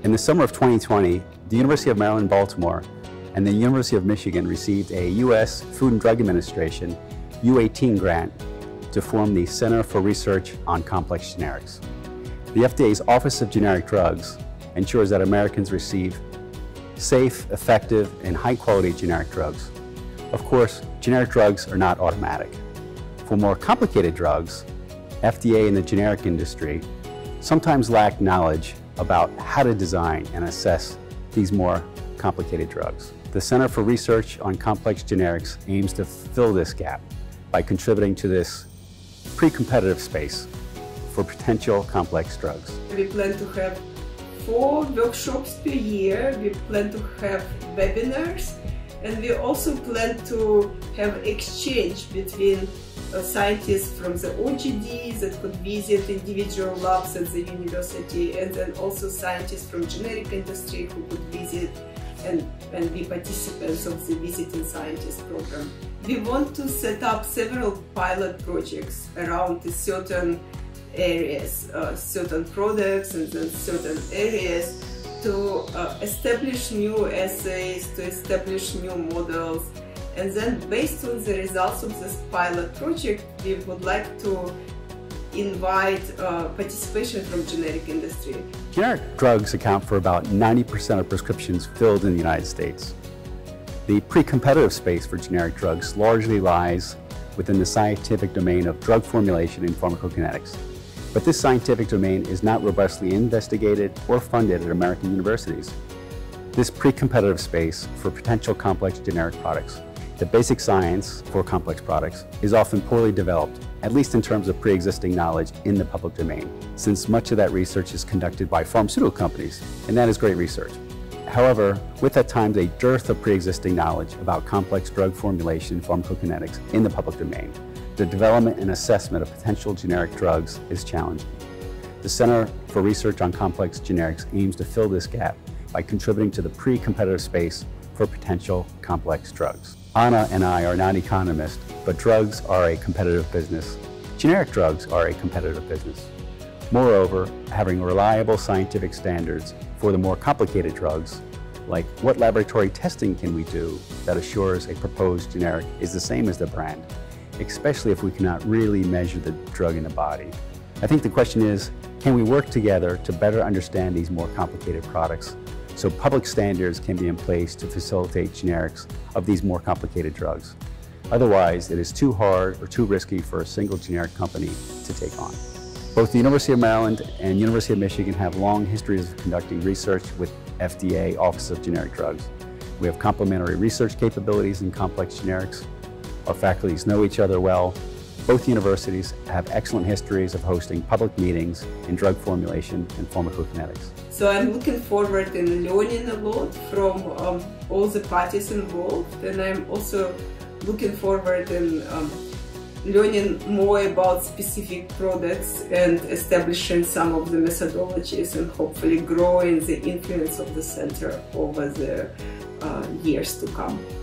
In the summer of 2020, the University of Maryland, Baltimore and the University of Michigan received a U.S. Food and Drug Administration U-18 grant to form the Center for Research on Complex Generics. The FDA's Office of Generic Drugs ensures that Americans receive safe, effective, and high-quality generic drugs. Of course, generic drugs are not automatic. For more complicated drugs, FDA and the generic industry sometimes lack knowledge about how to design and assess these more complicated drugs. The Center for Research on Complex Generics aims to fill this gap by contributing to this pre-competitive space for potential complex drugs. We plan to have 4 workshops per year. We plan to have webinars, and we also plan to have exchange between scientists from the OGD that could visit individual labs at the university, and then also scientists from generic industry who could visit and be participants of the Visiting Scientist program. We want to set up several pilot projects around certain areas, certain products and then certain areas to establish new assays, to establish new models. And then based on the results of this pilot project, we would like to invite participation from generic industry. Generic drugs account for about 90% of prescriptions filled in the United States. The pre-competitive space for generic drugs largely lies within the scientific domain of drug formulation and pharmacokinetics. But this scientific domain is not robustly investigated or funded at American universities. This pre-competitive space for potential complex generic products, the basic science for complex products, is often poorly developed, at least in terms of pre-existing knowledge in the public domain, since much of that research is conducted by pharmaceutical companies, and that is great research. However, with at times a dearth of pre-existing knowledge about complex drug formulation and pharmacokinetics in the public domain, the development and assessment of potential generic drugs is challenging. The Center for Research on Complex Generics aims to fill this gap by contributing to the pre-competitive space for potential complex drugs. Anna and I are not economists, but drugs are a competitive business. Generic drugs are a competitive business. Moreover, having reliable scientific standards for the more complicated drugs, like what laboratory testing can we do that assures a proposed generic is the same as the brand, especially if we cannot really measure the drug in the body. I think the question is, can we work together to better understand these more complicated products so public standards can be in place to facilitate generics of these more complicated drugs? Otherwise, it is too hard or too risky for a single generic company to take on. Both the University of Maryland and University of Michigan have long histories of conducting research with FDA Office of Generic Drugs. We have complementary research capabilities in complex generics. Our faculties know each other well. Both universities have excellent histories of hosting public meetings in drug formulation and pharmacokinetics. So I'm looking forward in learning a lot from all the parties involved, and I'm also looking forward in learning more about specific products and establishing some of the methodologies and hopefully growing the influence of the center over the years to come.